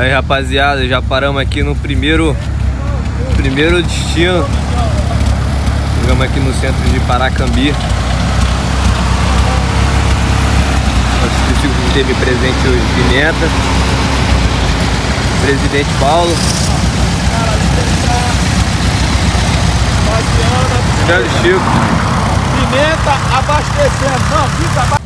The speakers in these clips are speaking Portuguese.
Aí, rapaziada, já paramos aqui no primeiro destino. Chegamos aqui no centro de Paracambi. Nosso discípulo teve presente hoje pimenta. Presidente Paulo. Velho Chico. Pimenta abastecendo. Não, fica abastecendo.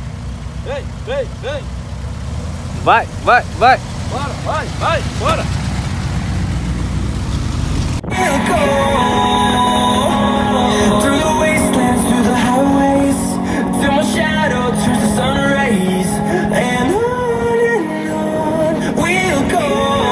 Vem. Vai. Bora, vai, bora. Through the wastelands, through the highways, till my shadow turns to sun rays, and on we'll go.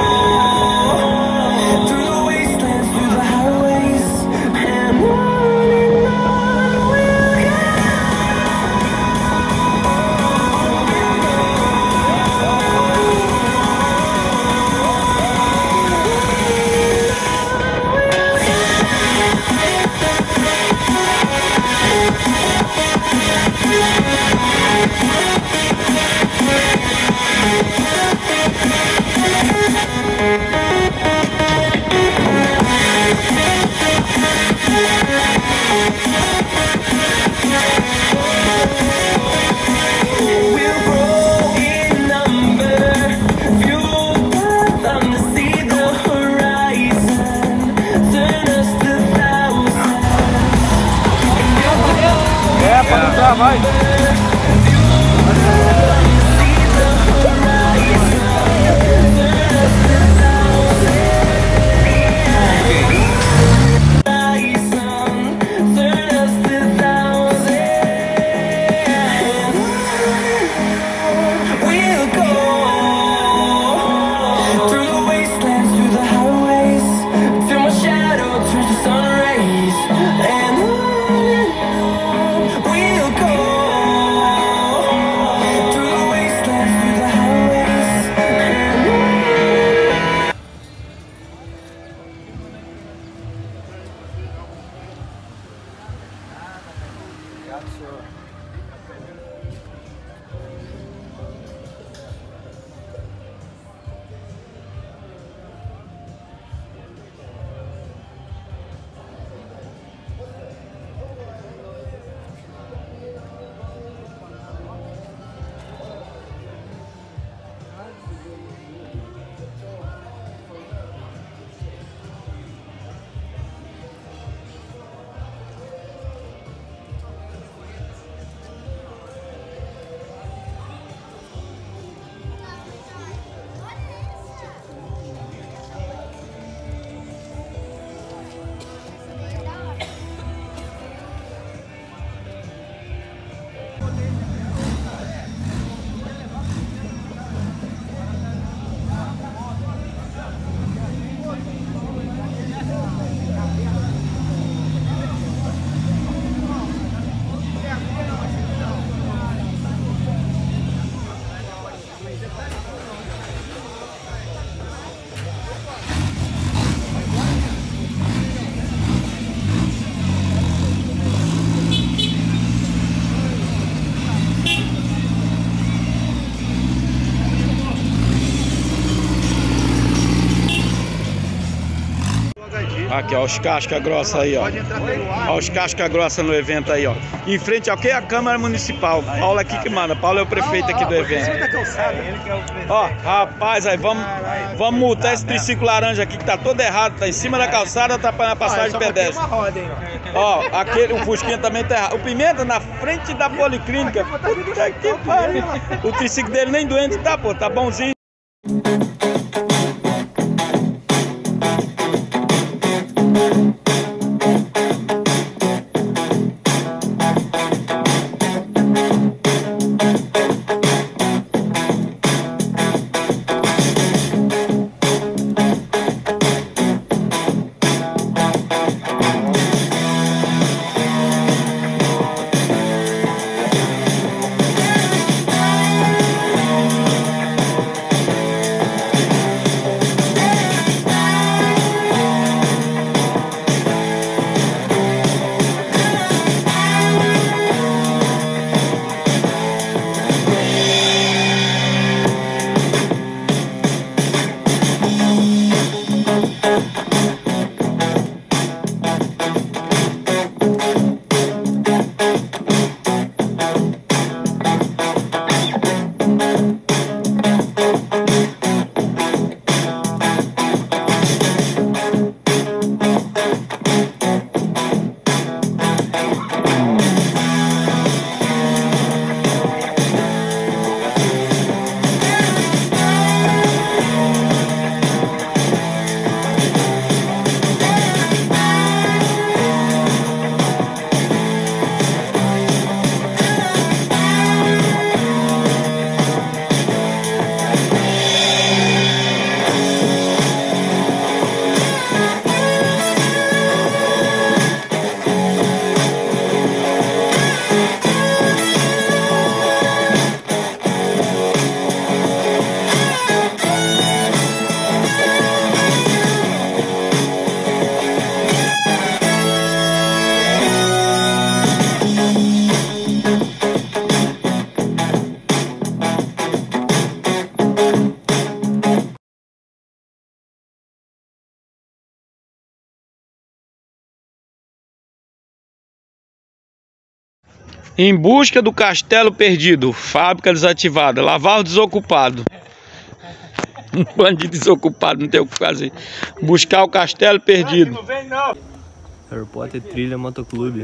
Through the wastelands, through the highways, and on we'll go. We'll grow in number, fueled by them to see the horizon, turn us to thousands. Pode entrar, vai. Aqui, ó, os casca grossa aí, ó. Ó, os casca grossa no evento aí, ó. Em frente ao que? A Câmara Municipal. Paulo aqui que manda. Paulo é o prefeito aqui do evento. Ó, rapaz, aí vamos multar esse triciclo laranja aqui que tá todo errado. Tá em cima da calçada, atrapalhando a passagem de pedestre. Ó, aquele, o Fusquinha também tá errado. O Pimenta na frente da Policlínica. Puta que pariu. O triciclo dele nem doente tá, pô. Tá bonzinho. Em busca do castelo perdido. Fábrica desativada. Lavar o desocupado. Um bando de desocupado, não tem o que fazer. Buscar o castelo perdido. Não vem não. Harry Potter Trilha Motoclube.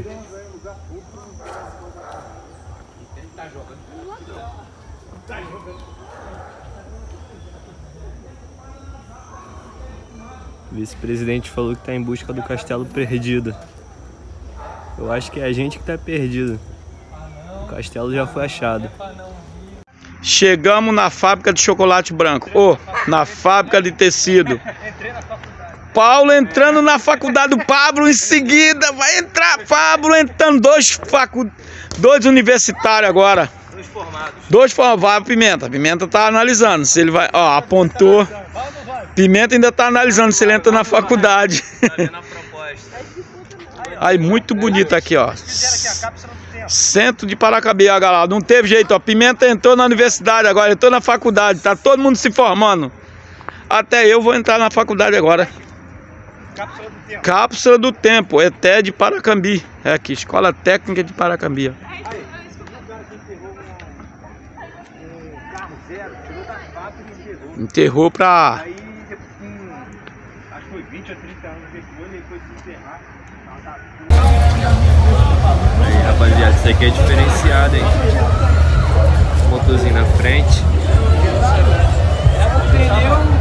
O vice-presidente falou que está em busca do castelo perdido. Eu acho que é a gente que está perdido. O castelo já foi achado. Chegamos na fábrica de chocolate branco. Na fábrica de tecido. Paulo entrando na faculdade do Pablo em seguida. Vai entrar Pablo entrando. Dois universitários agora. Dois formados. Vai a Pimenta. A Pimenta tá analisando se ele vai. Apontou. Pimenta ainda tá analisando se ele entra na faculdade. Aí, muito bonito aqui, ó. Centro de Paracabia, galera. Não teve jeito, ó. Pimenta entrou na universidade agora, entrou na faculdade. Tá todo mundo se formando. Até eu vou entrar na faculdade agora. Cápsula do Tempo, ETE de Paracambi. É aqui, Escola Técnica de Paracambi. Enterrou pra... Aí, acho que foi 20 ou 30 anos depois, ele foi desenterrar. Aí, rapaziada, isso aqui é diferenciado, hein? Motorzinho na frente.